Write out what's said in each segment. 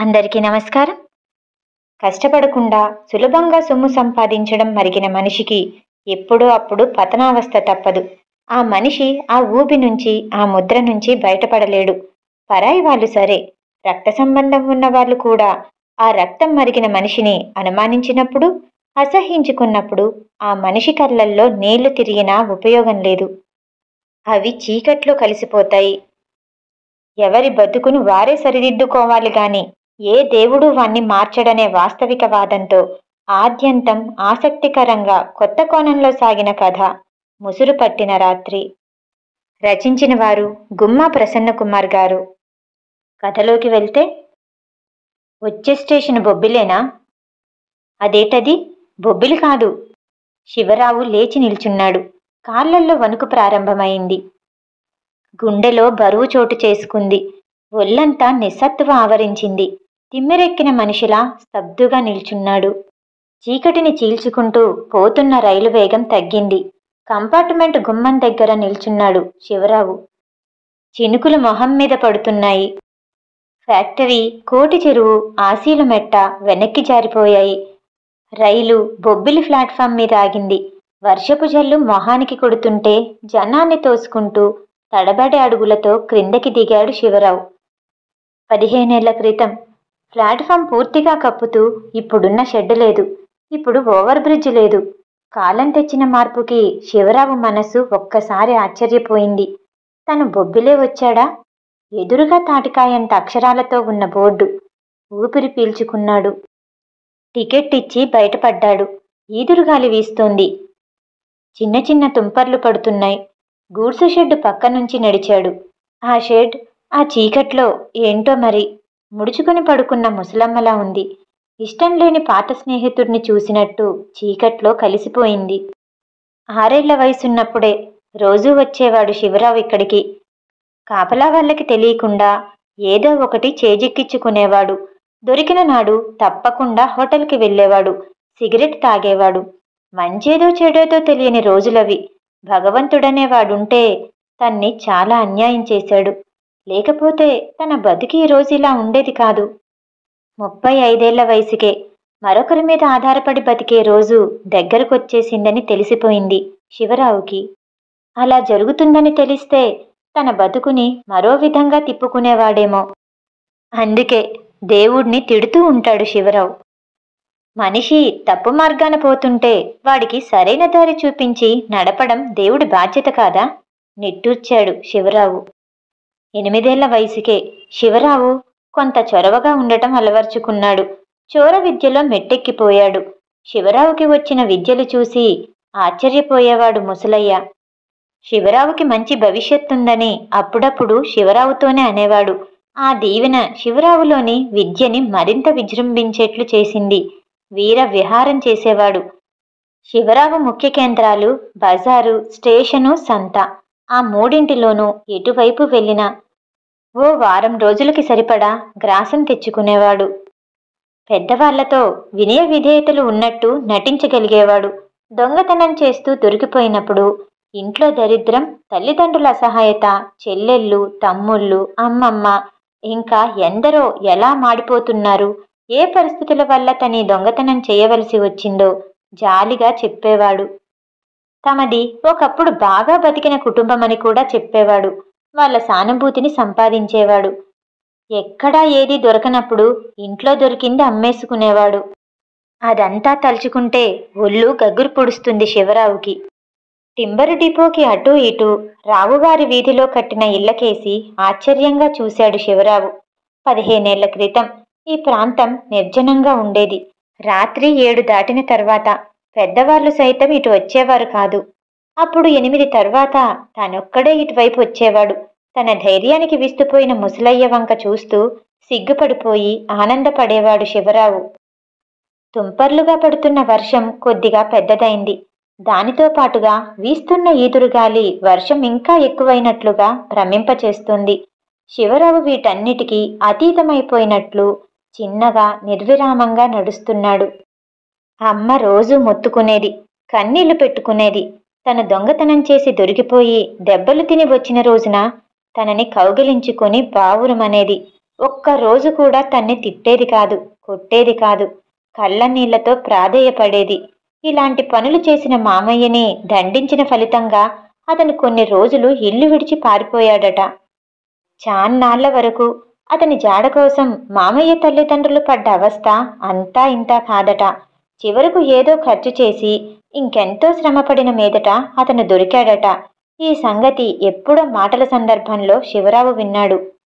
అందరికీ నమస్కారం. కష్టపడకుండా సులభంగా సొమ్ము సంపాదించడం మరిగిన మనిషికి ఎప్పుడో అప్పుడు పతనావస్థ తప్పదు. ఆ మనిషి ఆ ఊబి నుంచి, ఆ ముద్ర నుంచి బయటపడలేడు. పరాయి వాళ్ళు సరే, రక్త సంబంధం ఉన్న వాళ్ళు కూడా ఆ రక్తం మరిగిన మనిషిని అనుమానించినప్పుడు, అసహ్యించుకున్నప్పుడు ఆ మనిషి కళ్ళల్లో నీళ్లు తిరిగినా ఉపయోగం లేదు. అవి చీకట్లో కలిసిపోతాయి. ఎవరి బతుకును వారే సరిదిద్దుకోవాలి గాని ఏ దేవుడు వాణ్ణి మార్చడనే వాస్తవిక వాదంతో ఆద్యంతం ఆసక్తికరంగా కొత్త కోణంలో సాగిన కథ ముసురు పట్టిన రాత్రి. రచించిన వారు గుమ్మా ప్రసన్న కుమార్ గారు. కథలోకి వెళ్తే, వచ్చే స్టేషన్ బొబ్బిలేనా? అదేటది? బొబ్బిలి కాదు. శివరావు లేచి నిల్చున్నాడు. కాళ్లల్లో వణుకు ప్రారంభమైంది. గుండెలో బరువు చోటు చేసుకుంది. ఒళ్లంతా నిస్సత్తువ ఆవరించింది. తిమ్మిరెక్కిన మనిషిలా స్తబ్దుగా నిల్చున్నాడు. చీకటిని చీల్చుకుంటూ పోతున్న రైలు వేగం తగ్గింది. కంపార్ట్మెంట్ గుమ్మం దగ్గర నిల్చున్నాడు శివరావు. చినుకులు మొహం మీద పడుతున్నాయి. ఫ్యాక్టరీ, కోటి చెరువు, ఆశీలు మెట్ట వెనక్కి జారిపోయాయి. రైలు బొబ్బిలి ప్లాట్ఫామ్ మీద ఆగింది. వర్షపు జల్లు మొహానికి కొడుతుంటే జనాన్ని తోసుకుంటూ తడబడే అడుగులతో క్రిందకి దిగాడు శివరావు. 15 ఏళ్ల క్రితం ప్లాట్ఫామ్ పూర్తిగా కప్పుతూ ఇప్పుడున్న షెడ్ లేదు. ఇప్పుడు ఓవర్ బ్రిడ్జ్ లేదు. కాలం తెచ్చిన మార్పుకి శివరావు మనసు ఒక్కసారి ఆశ్చర్యపోయింది. తను బొబ్బిలే వచ్చాడా? ఎదురుగా తాటికాయంత అక్షరాలతో ఉన్న బోర్డు. ఊపిరి పీల్చుకున్నాడు. టికెట్ ఇచ్చి బయటపడ్డాడు. ఈదురుగాలి వీస్తోంది. చిన్న చిన్న తుంపర్లు పడుతున్నాయి. గూడ్సు షెడ్ పక్క నుంచి నడిచాడు. ఆ షెడ్ ఆ చీకట్లో ఏంటో మరి ముడుచుకుని పడుకున్న ముసలమ్మలా ఉంది. ఇష్టం లేని పాత స్నేహితుడిని చూసినట్టు చీకట్లో కలిసిపోయింది. 6 ఏళ్ల వయసున్నప్పుడే రోజూ వచ్చేవాడు శివరావు ఇక్కడికి. కాపలా వాళ్ళకి తెలియకుండా ఏదో ఒకటి చేజిక్కించుకునేవాడు. దొరికిన నాడు తప్పకుండా హోటల్కి వెళ్ళేవాడు. సిగరెట్ తాగేవాడు. మంచేదో చెడేదో తెలియని రోజులవి. భగవంతుడనేవాడుంటే తన్ని చాలా అన్యాయం చేశాడు. లేకపోతే తన బతికి ఈ రోజు ఇలా ఉండేది కాదు. 35 ఏళ్ల వయసుకే మరొకరి మీద ఆధారపడి బతికే రోజు దగ్గరకొచ్చేసిందని తెలిసిపోయింది శివరావుకి. అలా జరుగుతుందని తెలిస్తే తన బతుకుని మరో విధంగా తిప్పుకునేవాడేమో. అందుకే దేవుణ్ణి తిడుతూ ఉంటాడు శివరావు. మనిషి తప్పు మార్గాన పోతుంటే వాడికి సరైన దారి చూపించి నడపడం దేవుడి బాధ్యత కాదా? నిట్టూర్చాడు శివరావు. 8 ఏళ్ల వయసుకే శివరావు కొంత చొరవగా ఉండటం అలవర్చుకున్నాడు. చోర విద్యలో మెట్టెక్కిపోయాడు. శివరావుకి వచ్చిన విద్యలు చూసి ఆశ్చర్యపోయేవాడు ముసలయ్య. శివరావుకి మంచి భవిష్యత్తుందని అప్పుడప్పుడు శివరావుతోనే అనేవాడు. ఆ దీవెన శివరావులోని విద్యని మరింత విజృంభించేట్లు చేసింది. వీర విహారం చేసేవాడు. శివరావు ముఖ్య కేంద్రాలు బజారు, స్టేషను, సంత. ఆ మూడింటిలోనూ ఎటువైపు వెళ్ళినా ఓ వారం రోజులకి సరిపడా గ్రాసం తెచ్చుకునేవాడు. పెద్దవాళ్లతో వినయ విధేయతలు ఉన్నట్టు నటించగలిగేవాడు. దొంగతనం చేస్తూ దొరికిపోయినప్పుడు ఇంట్లో దరిద్రం, తల్లిదండ్రుల అసహాయత, చెల్లెళ్ళు, తమ్ముళ్ళు, అమ్మమ్మ, ఇంకా ఎందరో ఎలా మాడిపోతున్నారు, ఏ పరిస్థితుల వల్ల తని దొంగతనం చేయవలసి వచ్చిందో జాలిగా చెప్పేవాడు. తమది ఒకప్పుడు బాగా బతికిన కుటుంబమని కూడా చెప్పేవాడు. వాళ్ళ సానుభూతిని సంపాదించేవాడు. ఎక్కడా ఏదీ దొరకనప్పుడు ఇంట్లో దొరికింది అమ్మేసుకునేవాడు. అదంతా తలుచుకుంటే ఒళ్ళు గగ్గురు పొడుస్తుంది శివరావుకి. టింబరు డిపోకి అటూ ఇటూ రావుగారి వీధిలో కట్టిన ఇళ్లకేసి ఆశ్చర్యంగా చూశాడు శివరావు. 15 ఏళ్ల క్రితం ఈ ప్రాంతం నిర్జనంగా ఉండేది. రాత్రి 7 దాటిన తర్వాత పెద్దవాళ్లు సైతం ఇటు వచ్చేవారు కాదు. అప్పుడు 8 తర్వాత తనొక్కడే ఇటువైపు వచ్చేవాడు. తన ధైర్యానికి విస్తుపోయిన ముసలయ్య వంక చూస్తూ సిగ్గుపడిపోయి ఆనందపడేవాడు శివరావు. తుంపర్లుగా పడుతున్న వర్షం కొద్దిగా పెద్దదైంది. దానితో పాటుగా వీస్తున్న ఈదురుగాలి వర్షం ఇంకా ఎక్కువైనట్లుగా భ్రమింపచేస్తుంది. శివరావు వీటన్నిటికీ అతీతమైపోయినట్లు చిన్నగా నిర్విరామంగా నడుస్తున్నాడు. అమ్మ రోజూ మొత్తుకునేది, కన్నీళ్లు పెట్టుకునేది. తను దొంగతనం చేసి దొరికిపోయి దెబ్బలు తిని వచ్చిన రోజున తనని కౌగిలించుకొని బావురమనేది. ఒక్కరోజు కూడా తన్ని తిట్టేది కాదు, కొట్టేది కాదు. కళ్ళనీళ్లతో ప్రాధేయపడేది. ఇలాంటి పనులు చేసిన మామయ్యని దండించిన ఫలితంగా అతను కొన్ని రోజులు ఇల్లు విడిచి పారిపోయాడట. చాన్నాళ్ల వరకు అతని జాడ కోసం మామయ్య తల్లిదండ్రులు పడ్డ అవస్థ అంతా ఇంతా కాదట. చివరకు ఏదో ఖర్చు చేసి ఇంకెంతో శ్రమపడిన మీదట అతను దొరికాడట. ఈ సంగతి ఎప్పుడో మాటల సందర్భంలో శివరావు విన్నాడు.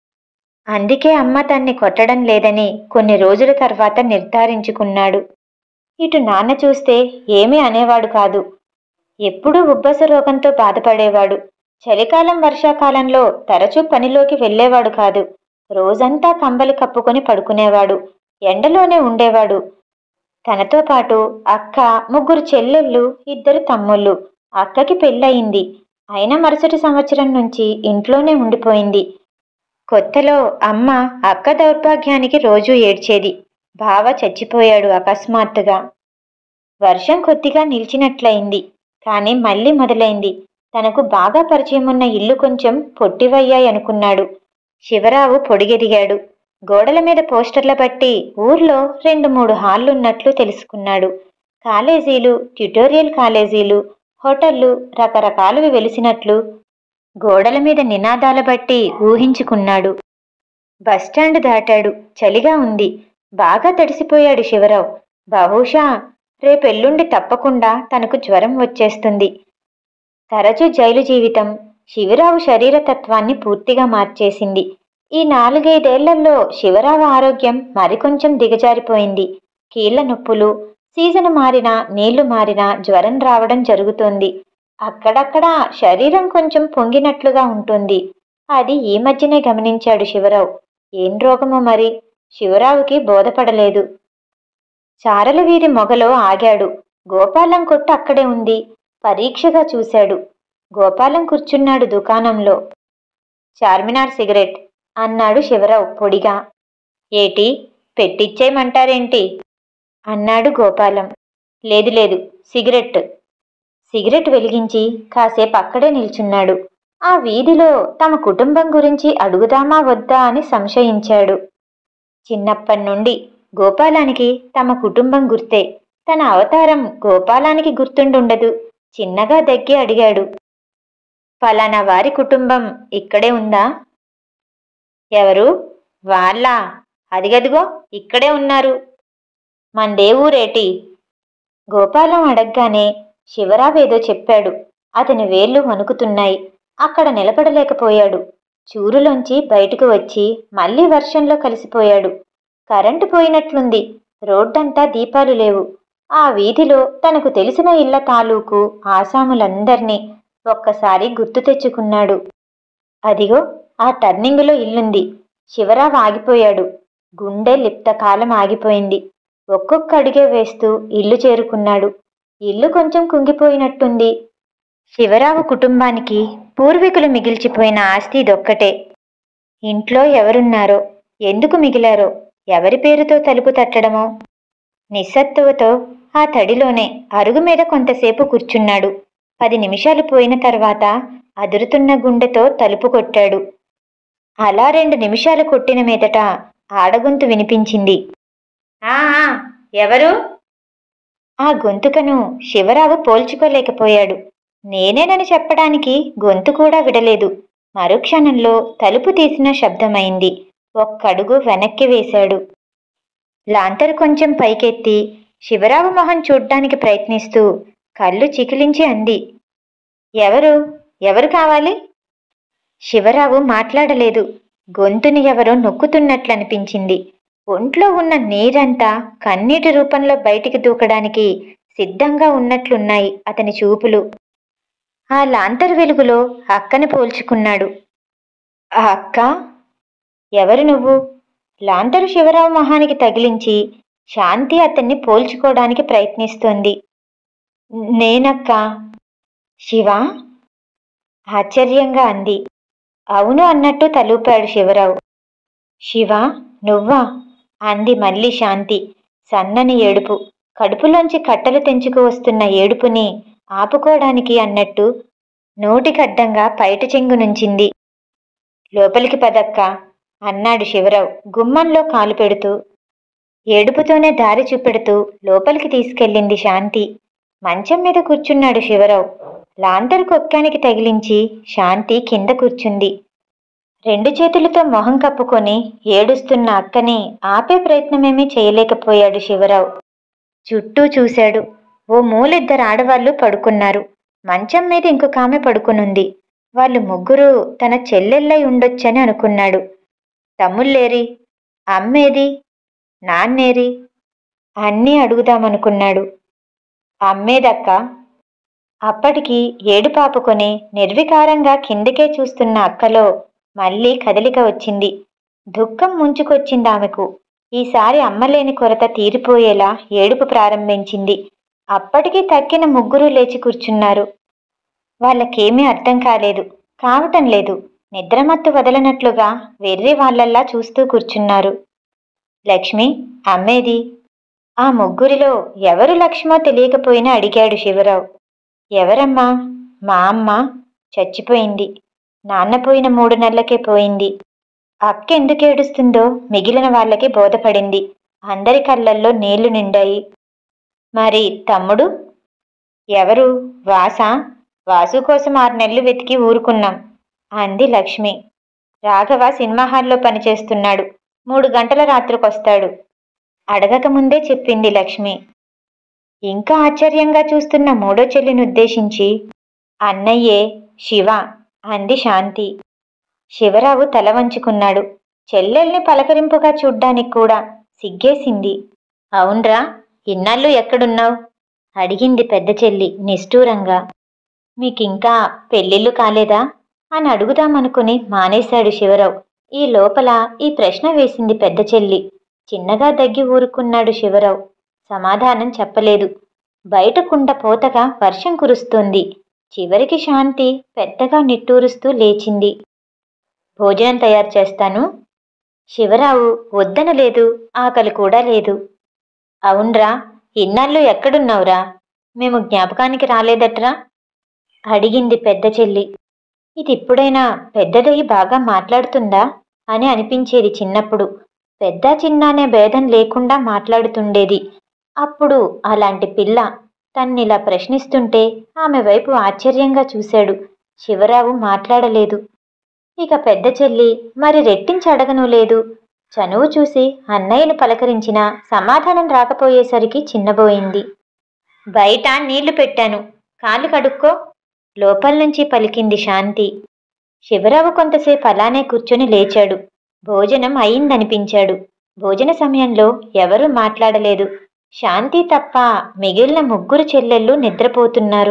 అందుకే అమ్మ తన్ని కొట్టడం లేదని కొన్ని రోజుల తర్వాత నిర్ధారించుకున్నాడు. ఇటు నాన్న చూస్తే ఏమీ అనేవాడు కాదు. ఎప్పుడూ ఉబ్బస రోగంతో బాధపడేవాడు. చలికాలం వర్షాకాలంలో తరచూ పనిలోకి వెళ్ళేవాడు కాదు. రోజంతా కంబలి కప్పుకొని పడుకునేవాడు. ఎండలోనే ఉండేవాడు. తనతో పాటు అక్క, 3 చెల్లెళ్ళు, 2 తమ్ముళ్ళు. అక్కకి పెళ్ళయింది. అయినా మరుసటి సంవత్సరం నుంచి ఇంట్లోనే ఉండిపోయింది. కొత్తలో అమ్మ అక్క దౌర్భాగ్యానికి రోజూ ఏడ్చేది. బావ చచ్చిపోయాడు అకస్మాత్తుగా. వర్షం కొద్దిగా నిలిచినట్లయింది. కానీ మళ్ళీ మొదలైంది. తనకు బాగా పరిచయం ఉన్న ఇల్లు కొంచెం పొట్టివయ్యాయనుకున్నాడు. శివరావు పొడిగెదిగాడు. గోడల మీద పోస్టర్ల బట్టి ఊర్లో 2-3 హాళ్లున్నట్లు తెలుసుకున్నాడు. కాలేజీలు, ట్యుటోరియల్ కాలేజీలు, హోటళ్లు రకరకాలువి వెలిసినట్లు గోడల మీద నినాదాల బట్టి ఊహించుకున్నాడు. బస్టాండ్ దాటాడు. చలిగా ఉంది. బాగా తడిసిపోయాడు శివరావు. బహుశా రేపెల్లుండి తప్పకుండా తనకు జ్వరం వచ్చేస్తుంది. తరచూ జైలు జీవితం శివరావు శరీరతత్వాన్ని పూర్తిగా మార్చేసింది. ఈ 4-5 ఏళ్లలో శివరావు ఆరోగ్యం మరికొంచెం దిగజారిపోయింది. కీళ్ల నొప్పులు, సీజను మారినా నీళ్లు మారినా జ్వరం రావడం జరుగుతోంది. అక్కడక్కడా శరీరం కొంచెం పొంగినట్లుగా ఉంటుంది. అది ఈ మధ్యనే గమనించాడు శివరావు. ఏం రోగమో మరి శివరావుకి బోధపడలేదు. చారల వీధి మొగలో ఆగాడు. గోపాలం కొట్టు అక్కడే ఉంది. పరీక్షగా చూశాడు. గోపాలం కూర్చున్నాడు దుకాణంలో. చార్మినార్ సిగరెట్ అన్నాడు శివరావు పొడిగా. ఏటి పెట్టిచ్చేయమంటారేంటి అన్నాడు గోపాలం. లేదు లేదు, సిగరెట్. సిగరెట్ వెలిగించి కాసేపు అక్కడే నిల్చున్నాడు. ఆ వీధిలో తమ కుటుంబం గురించి అడుగుదామా వద్దా అని సంశయించాడు. చిన్నప్పటినుండి గోపాలానికి తమ కుటుంబం గుర్తే. తన అవతారం గోపాలానికి గుర్తుండుండదు. చిన్నగా దగ్గి అడిగాడు. ఫలానా వారి కుటుంబం ఇక్కడే ఉందా? ఎవరు? వాళ్ళా? అదిగదిగో ఇక్కడే ఉన్నారు. మందే ఊరేటి? గోపాలం అడగ్గానే శివరావేదో చెప్పాడు. అతని వేళ్లు వణుకుతున్నాయి. అక్కడ నిలబడలేకపోయాడు. చూరులోంచి బయటకు వచ్చి మళ్లీ వర్షంలో కలిసిపోయాడు. కరెంటు పోయినట్లుంది. రోడ్డంతా దీపాలు లేవు. ఆ వీధిలో తనకు తెలిసిన ఇళ్ల తాలూకు ఆసాములందర్నీ ఒక్కసారి గుర్తు తెచ్చుకున్నాడు. అదిగో ఆ టర్నింగులో ఇల్లుంది. శివరావు ఆగిపోయాడు. గుండె లిప్తకాలం ఆగిపోయింది. ఒక్కొక్క అడుగే వేస్తూ ఇల్లు చేరుకున్నాడు. ఇల్లు కొంచెం కుంగిపోయినట్టుంది. శివరావు కుటుంబానికి పూర్వీకులు మిగిల్చిపోయిన ఆస్తి ఇదొక్కటే. ఇంట్లో ఎవరున్నారో, ఎందుకు మిగిలారో, ఎవరి పేరుతో తలుపు తట్టడమో. నిస్సత్తువతో ఆ తడిలోనే అరుగు మీద కొంతసేపు కూర్చున్నాడు. 10 నిమిషాలు పోయిన తర్వాత అదురుతున్న గుండెతో తలుపు కొట్టాడు. అలా 2 నిమిషాలు కొట్టిన మీదట ఆడగొంతు వినిపించింది. ఆ ఎవరు? ఆ గొంతుకను శివరావు పోల్చుకోలేకపోయాడు. నేనేనని చెప్పడానికి గొంతు కూడా విడలేదు. మరుక్షణంలో తలుపు తీసిన శబ్దమైంది. ఒక్కడుగు వెనక్కి వేశాడు. లాంతరు కొంచెం పైకెత్తి శివరావు మొహం చూడ్డానికి ప్రయత్నిస్తూ కళ్ళు చికిలించి అంది. ఎవరు? ఎవరు కావాలి? శివరావు మాట్లాడలేదు. గొంతుని ఎవరో నొక్కుతున్నట్లనిపించింది. ఒంట్లో ఉన్న నీరంతా కన్నీటి రూపంలో బయటికి దూకడానికి సిద్ధంగా ఉన్నట్లున్నాయి అతని చూపులు. ఆ లాంతరు వెలుగులో అక్కని పోల్చుకున్నాడు. ఆ అక్క? ఎవరు నువ్వు? లాంతరు శివరావు మొహానికి తగిలించి శాంతి అతన్ని పోల్చుకోవడానికి ప్రయత్నిస్తోంది. నేనక్క. శివా? ఆశ్చర్యంగా అంది. అవును అన్నట్టు తలూపాడు శివరావు. శివా నువ్వా? అంది మళ్ళీ శాంతి. సన్నని ఏడుపు. కడుపులోంచి కట్టలు తెంచుకు వస్తున్న ఏడుపుని ఆపుకోవడానికి అన్నట్టు నోటికడ్డంగా పైట చెంగు నుంచింది. లోపలికి పదక్క అన్నాడు శివరావు గుమ్మంలో కాలు పెడుతూ. ఏడుపుతోనే దారి చూపెడుతూ లోపలికి తీసుకెళ్ళింది శాంతి. మంచం మీద కూర్చున్నాడు శివరావు. లాంతరు కొక్కానికి తగిలించి శాంతి కింద కూర్చుంది. రెండు చేతులతో మొహం కప్పుకొని ఏడుస్తున్న అక్కని ఆపే ప్రయత్నమేమీ చేయలేకపోయాడు శివరావు. చుట్టూ చూశాడు. ఓ మూలిద్దరు ఆడవాళ్లు పడుకున్నారు. మంచం మీద ఇంకొక ఆమె పడుకునుంది. వాళ్ళు ముగ్గురు తన చెల్లెళ్ళై ఉండొచ్చని అనుకున్నాడు. తమ్ముళ్ళేరి, అమ్మేది, నాన్నేరి అన్నీ అడుగుదామనుకున్నాడు. అమ్మేదక్క. అప్పటికి ఏడుపాపుకొని నిర్వికారంగా కిందకే చూస్తున్న అక్కలో మళ్ళీ కదలిక వచ్చింది. దుఃఖం ముంచుకొచ్చింది ఆమెకు. ఈసారి అమ్మలేని కొరత తీరిపోయేలా ఏడుపు ప్రారంభించింది. అప్పటికి తక్కిన ముగ్గురు లేచి కూర్చున్నారు. వాళ్ళకేమీ అర్థం కావటం లేదు. నిద్రమత్తు వదలనట్లుగా వెర్రి వాళ్ళల్లా చూస్తూ కూర్చున్నారు. లక్ష్మి, అమ్మేది? ఆ ముగ్గురిలో ఎవరు లక్ష్మో తెలియకపోయినా అడిగాడు శివరావు. ఎవరమ్మా? మా అమ్మ చచ్చిపోయింది. నాన్న పోయిన 3 నెలలకే పోయింది. అక్క ఎందుకు ఏడుస్తుందో మిగిలిన వాళ్ళకి బోధపడింది. అందరి కళ్ళల్లో నీళ్లు నిండాయి. మరి తమ్ముడు? ఎవరు? వాసా? వాసు కోసం 6 నెలలు వెతికి ఊరుకున్నాం అంది లక్ష్మి. రాఘవ సినిమా హాల్లో పనిచేస్తున్నాడు. 3 గంటల రాత్రికొస్తాడు. అడగకముందే చెప్పింది లక్ష్మి. ఇంకా ఆశ్చర్యంగా చూస్తున్న మూడో చెల్లిని ఉద్దేశించి, అన్నయ్యే శివ అంది శాంతి. శివరావు తల వంచుకున్నాడు. చెల్లెల్ని పలకరింపుగా చూడ్డానికి కూడా సిగ్గేసింది. అవున్రా, ఇన్నాళ్ళు ఎక్కడున్నావు? అడిగింది పెద్ద చెల్లి నిష్ఠూరంగా. మీకింకా పెళ్ళిళ్ళు కాలేదా అని అడుగుదామనుకుని మానేశాడు శివరావు. ఈ లోపల ఈ ప్రశ్న వేసింది పెద్ద చెల్లి. చిన్నగా దగ్గి ఊరుకున్నాడు శివరావు. సమాధానం చెప్పలేదు. బయట కుండ పోతగా వర్షం కురుస్తోంది. చివరికి శాంతి పెద్దగా నిట్టూరుస్తూ లేచింది. భోజనం తయారు చేస్తాను. శివరావు వద్దనలేదు, ఆకలి కూడా లేదు. అవున్రా, ఇన్నాళ్ళు ఎక్కడున్నావురా? మేము జ్ఞాపకానికి రాలేదట్రా అడిగింది పెద్ద చెల్లి. ఇది ఇప్పుడైనా పెద్దదయ్యి బాగా మాట్లాడుతుందా అని అనిపించేది చిన్నప్పుడు. పెద్ద చిన్న అనే భేదం లేకుండా మాట్లాడుతుండేది. అప్పుడు అలాంటి పిల్ల తన్నిలా ప్రశ్నిస్తుంటే ఆమె వైపు ఆశ్చర్యంగా చూశాడు. శివరావు మాట్లాడలేదు. ఇక పెద్ద చెల్లి మరి రెట్టించి అడగను లేదు. చనువు చూసి అన్నయ్యను పలకరించినా సమాధానం రాకపోయేసరికి చిన్నబోయింది. బయట నీళ్లు పెట్టాను, కాళ్ళు కడుక్కో లోపల నుంచి పలికింది శాంతి. శివరావు కొంతసేపు అలానే కూర్చొని లేచాడు. భోజనం అయిందనిపించాడు. భోజన సమయంలో ఎవరూ మాట్లాడలేదు. శాంతి తప్ప మిగిలిన ముగ్గురు చెల్లెళ్ళు నిద్రపోతున్నారు.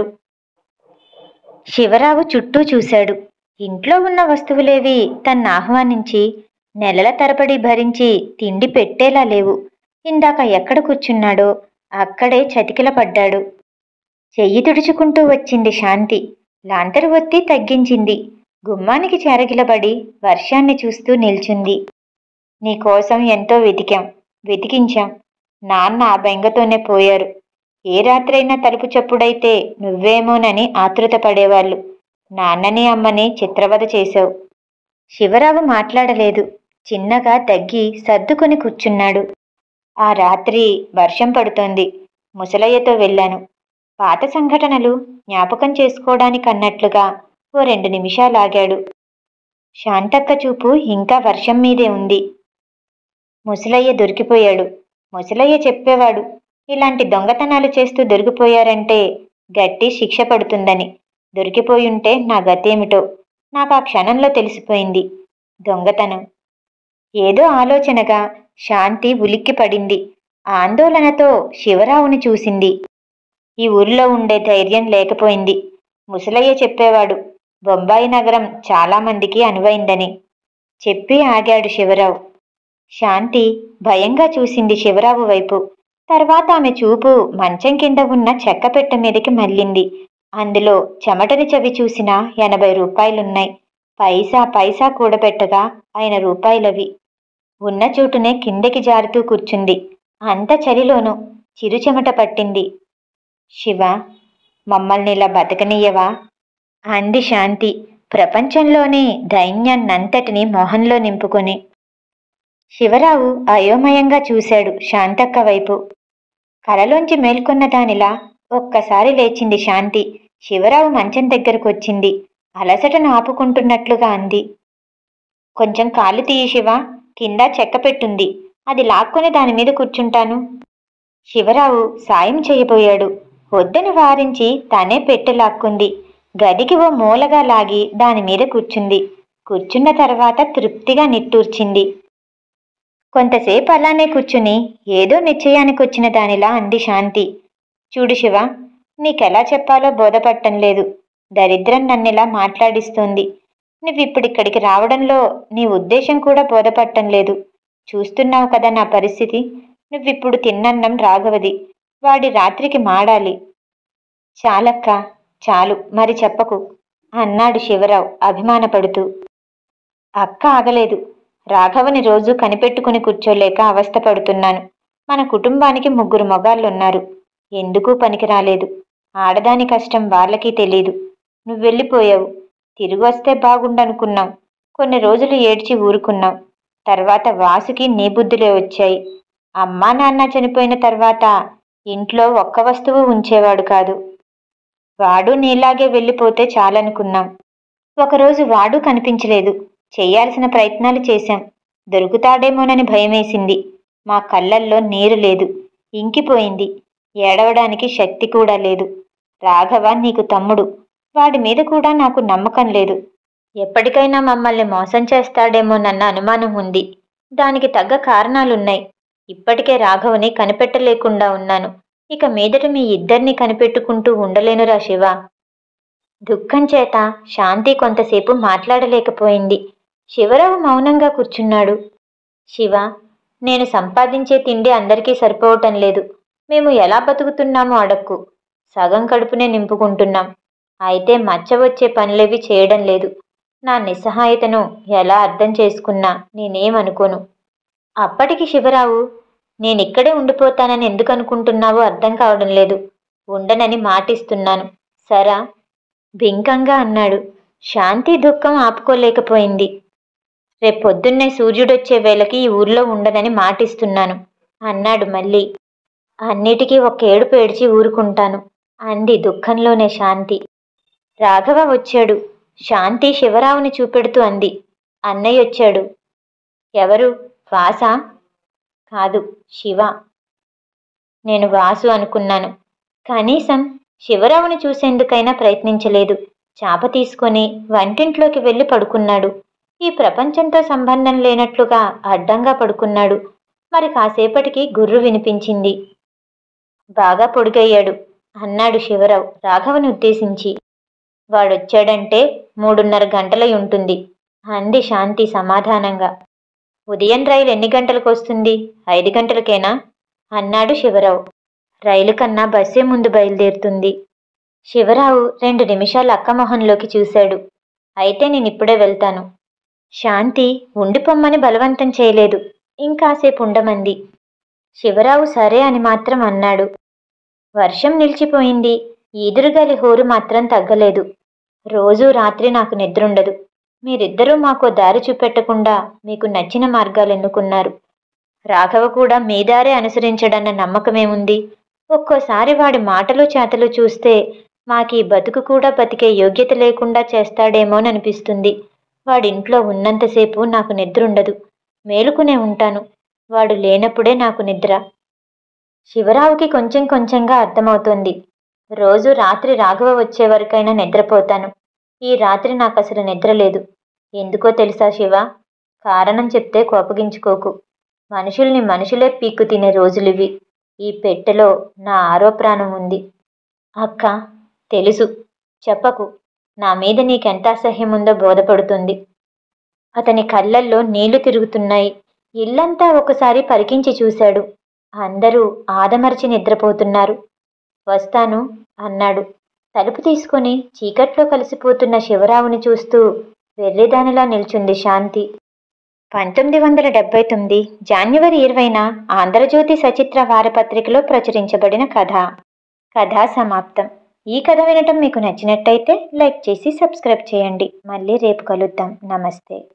శివరావు చుట్టూ చూశాడు. ఇంట్లో ఉన్న వస్తువులేవి తన్ను ఆహ్వానించి నెలల తరబడి భరించి తిండి పెట్టేలా లేవు. ఇందాక ఎక్కడ కూర్చున్నాడో అక్కడే చతికిల పడ్డాడు. చెయ్యి తుడుచుకుంటూ వచ్చింది శాంతి. లాంతరు ఒత్తి తగ్గించింది. గుమ్మానికి చెరగిలబడి వర్షాన్ని చూస్తూ నిల్చుంది. నీకోసం ఎంతో వెతికించాం. నాన్న ఆ బెంగతోనే పోయారు. ఏ రాత్రైనా తలుపు చప్పుడైతే నువ్వేమోనని ఆతృత పడేవాళ్ళు. నాన్నని అమ్మని చిత్రవద చేశావు. శివరావు మాట్లాడలేదు. చిన్నగా తగ్గి సర్దుకొని కూర్చున్నాడు. ఆ రాత్రి వర్షం పడుతోంది. ముసలయ్యతో వెళ్ళాను. పాత సంఘటనలు జ్ఞాపకం చేసుకోవడానికన్నట్లుగా ఓ 2 నిమిషాలాగాడు. శాంతక్క చూపు ఇంకా వర్షం మీదే ఉంది. ముసలయ్య దొరికిపోయాడు. ముసలయ్య చెప్పేవాడు, ఇలాంటి దొంగతనాలు చేస్తూ దొరికిపోయారంటే గట్టి శిక్ష పడుతుందని. దొరికిపోయుంటే నా గతేమిటో నాకు ఆ క్షణంలో తెలిసిపోయింది. దొంగతనం. ఏదో ఆలోచనగా శాంతి ఉలిక్కి పడింది. ఆందోళనతో శివరావుని చూసింది. ఈ ఊరిలో ఉండే ధైర్యం లేకపోయింది. ముసలయ్య చెప్పేవాడు, బొంబాయి నగరం చాలామందికి అనువైందని. చెప్పి ఆగాడు శివరావు. శాంతి భయంగా చూసింది శివరావు వైపు. తర్వాత ఆమె చూపు మంచం కింద ఉన్న చెక్కపెట్ట మీదకి మళ్ళింది. అందులో చెమటని చవి చూసిన 80 రూపాయలున్నాయి. పైసా పైసా కూడబెట్టగా ఆయన రూపాయలవి. ఉన్న చోటునే కిందకి జారుతూ కూర్చుంది. అంత చలిలోనూ చిరుచెమట పట్టింది. శివ, మమ్మల్ని ఇలా బతకనియ్యవా అంది శాంతి ప్రపంచంలోని దైన్యాన్నంతటినీ మొహంలో నింపుకొని. శివరావు అయోమయంగా చూశాడు శాంతక్క వైపు. కలలోంచి మేల్కొన్న దానిలా ఒక్కసారి లేచింది శాంతి. శివరావు మంచం దగ్గరకొచ్చింది. అలసటను ఆపుకుంటున్నట్లుగా అంది. కొంచెం కాలు తీయి శివ, కింద చెక్క పెట్టుంది, అది లాక్కొని దానిమీద కూర్చుంటాను. శివరావు సాయం చేయబోయాడు. వద్దని వారించి తనే పెట్టె లాక్కుంది. గదికి ఓ మూలగా లాగి దానిమీద కూర్చుంది. కూర్చున్న తర్వాత తృప్తిగా నిట్టూర్చింది. కొంతసేపు అలానే కూర్చుని ఏదో నిశ్చయానికొచ్చిన దానిలా అంది శాంతి. చూడు శివ, నీకెలా చెప్పాలో బోధపట్టం లేదు. దరిద్రం నన్నిలా మాట్లాడిస్తోంది. నువ్విప్పుడిక్కడికి రావడంలో నీ ఉద్దేశం కూడా బోధపట్టం లేదు. చూస్తున్నావు కదా నా పరిస్థితి. నువ్విప్పుడు తిన్నన్నం రాఘవది, వాడి రాత్రికి మాడాలి. చాలక్క, చాలు, మరి చెప్పకు అన్నాడు శివరావు అభిమానపడుతూ. అక్క ఆగలేదు. రాఘవని రోజు కనిపెట్టుకుని కూర్చోలేక అవస్థపడుతున్నాను. మన కుటుంబానికి 3 మొగాళ్ళున్నారు. ఎందుకూ పనికి రాలేదు. ఆడదాని కష్టం వాళ్ళకి తెలీదు. నువ్వెళ్ళిపోయావు. తిరిగొస్తే బాగుండనుకున్నాం. కొన్ని రోజులు ఏడ్చి ఊరుకున్నాం. తర్వాత వాసుకి నీ బుద్ధులే వచ్చాయి. అమ్మా నాన్న చనిపోయిన తర్వాత ఇంట్లో ఒక్క వస్తువు ఉంచేవాడు కాదు. వాడు నీలాగే వెళ్ళిపోతే చాలనుకున్నాం. ఒకరోజు వాడు కనిపించలేదు. చెయ్యాల్సిన ప్రయత్నాలు చేశాం. దొరుకుతాడేమోనని భయమేసింది. మా కళ్ళల్లో నీరు లేదు, ఇంకిపోయింది. ఏడవడానికి శక్తి కూడా లేదు. రాఘవ నీకు తమ్ముడు. వాడి మీద కూడా నాకు నమ్మకం లేదు. ఎప్పటికైనా మమ్మల్ని మోసం చేస్తాడేమోనన్న అనుమానం ఉంది. దానికి తగ్గ కారణాలున్నాయి. ఇప్పటికే రాఘవని కనిపెట్టలేకుండా ఉన్నాను. ఇక మీదట మీ ఇద్దరిని కనిపెట్టుకుంటూ ఉండలేనురా శివ. దుఃఖం చేత శాంతి కొంతసేపు మాట్లాడలేకపోయింది. శివరావు మౌనంగా కూర్చున్నాడు. శివ, నేను సంపాదించే తిండి అందరికీ సరిపోవటం లేదు. మేము ఎలా బతుకుతున్నామో అడక్కు. సగం కడుపునే నింపుకుంటున్నాం. అయితే మచ్చ వచ్చే పనులేవి చేయడం లేదు. నా నిస్సహాయతను ఎలా అర్థం చేసుకున్నా నేనేమనుకోను. అప్పటికి శివరావు, నేనిక్కడే ఉండిపోతానని ఎందుకు అనుకుంటున్నావో అర్థం కావడం లేదు. ఉండనని మాటిస్తున్నాను సరా, బింకంగా అన్నాడు. శాంతి దుఃఖం ఆపుకోలేకపోయింది. రేపొద్దున్నే సూర్యుడొచ్చే వేళకి ఈ ఊర్లో ఉండనని మాటిస్తున్నాను అన్నాడు మళ్ళీ. అన్నిటికీ ఒక ఏడుపు ఏడ్చి ఊరుకుంటాను అంది దుఃఖంలోనే శాంతి. రాఘవ వచ్చాడు. శాంతి శివరావుని చూపెడుతూ అంది. అన్నయ్యొచ్చాడు. ఎవరు? వాసా? కాదు, శివ. నేను వాసు అనుకున్నాను. కనీసం శివరావుని చూసేందుకైనా ప్రయత్నించలేదు. చాప తీసుకొని వంటింట్లోకి వెళ్ళి పడుకున్నాడు. ఈ ప్రపంచంతో సంబంధం లేనట్లుగా అడ్డంగా పడుకున్నాడు. మరి కాసేపటికి గుర్రు వినిపించింది. బాగా పొడిగయ్యాడు అన్నాడు శివరావు రాఘవని ఉద్దేశించి. వాడొచ్చాడంటే 3:30 గంటలై ఉంటుంది అంది శాంతి సమాధానంగా. ఉదయం రైలు ఎన్ని గంటలకు వస్తుంది? 5 గంటలకేనా అన్నాడు శివరావు. రైలు కన్నా బస్సే ముందు బయలుదేరుతుంది. శివరావు 2 నిమిషాలు అక్కమొహంలోకి చూశాడు. అయితే నేనిప్పుడే వెళ్తాను. శాంతి ఉండిపోమ్మని బలవంతం చేయలేదు. ఇంకాసేపు ఉండమంది. శివరావు సరే అని మాత్రం అన్నాడు. వర్షం నిలిచిపోయింది. ఈదురుగాలి హోరు మాత్రం తగ్గలేదు. రోజూ రాత్రి నాకు నిద్రుండదు. మీరిద్దరూ మాకో దారి చూపెట్టకుండా మీకు నచ్చిన మార్గాలు ఎన్నుకున్నారు. రాఘవ కూడా మీ దారే అనుసరించడన్న నమ్మకమేముంది? ఒక్కోసారి వాడి మాటలు చేతలు చూస్తే మాకీ బతుకు కూడా బతికే యోగ్యత లేకుండా చేస్తాడేమోననిపిస్తుంది. వాడింట్లో ఉన్నంతసేపు నాకు నిద్రుండదు. మేలుకునే ఉంటాను. వాడు లేనప్పుడే నాకు నిద్ర. శివరావుకి కొంచెం కొంచెంగా అర్థమవుతోంది. రోజు రాత్రి రాఘవ వచ్చే వరకైనా నిద్రపోతాను. ఈ రాత్రి నాకసలు నిద్ర లేదు. ఎందుకో తెలుసా శివ? కారణం చెప్తే కోపగించుకోకు. మనుషుల్ని మనుషులే పీక్కు తినే రోజులివి. ఈ పెట్టెలో నా ఆరో ప్రాణం ఉంది. అక్క, తెలుసు, చెప్పకు. నా మీద నీకెంత అసహ్యం ఉందో బోధపడుతుంది. అతని కళ్ళల్లో నీళ్లు తిరుగుతున్నాయి. ఇల్లంతా ఒకసారి పరికించి చూశాడు. అందరూ ఆదమర్చి నిద్రపోతున్నారు. వస్తాను అన్నాడు. తలుపు తీసుకొని చీకట్లో కలిసిపోతున్న శివరావుని చూస్తూ వెర్రిదానిలా నిల్చుంది శాంతి. 1979 జాన్యువరి 20న ఆంధ్రజ్యోతి సచిత్ర వారపత్రికలో ప్రచురించబడిన కథ. కథ సమాప్తం. ఈ కథ వినటం మీకు నచ్చినట్టయితే లైక్ చేసి సబ్స్క్రైబ్ చేయండి. మళ్ళీ రేపు కలుద్దాం. నమస్తే.